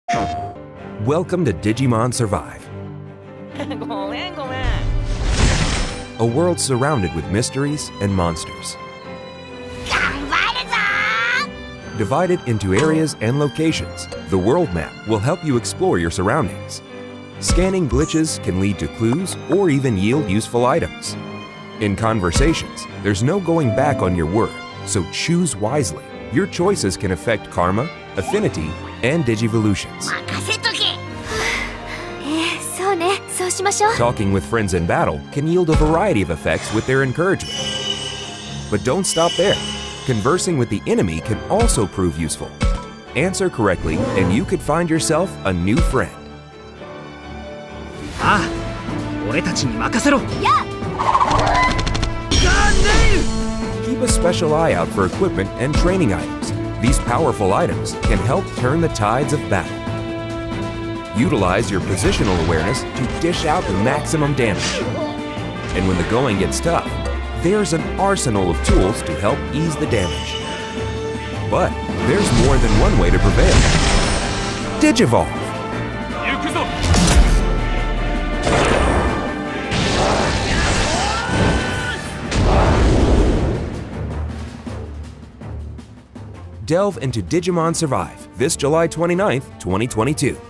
Welcome to Digimon Survive. ごめんごめん。 A world surrounded with mysteries and monsters. 頑張るぞ Divided into areas and locations, the world map will help you explore your surroundings. Scanning glitches can lead to clues or even yield useful items. In conversations, there's no going back on your word, so choose wisely. Your choices can affect karma, affinity, and digivolutions. 任せとけ。 そうね、そうしましょう。 Talking with friends in battle can yield a variety of effects with their encouragement. But don't stop there. Conversing with the enemy can also prove useful. Answer correctly, and you could find yourself a new friend. ああ、俺たちに任せろ。 Keep a special eye out for equipment and training items. These powerful items can help turn the tides of battle. Utilize your positional awareness to dish out the maximum damage. And when the going gets tough, there's an arsenal of tools to help ease the damage. But there's more than one way to prevail. Digivolve! 行くぞ。 Delve into Digimon Survive this July 29th, 2022.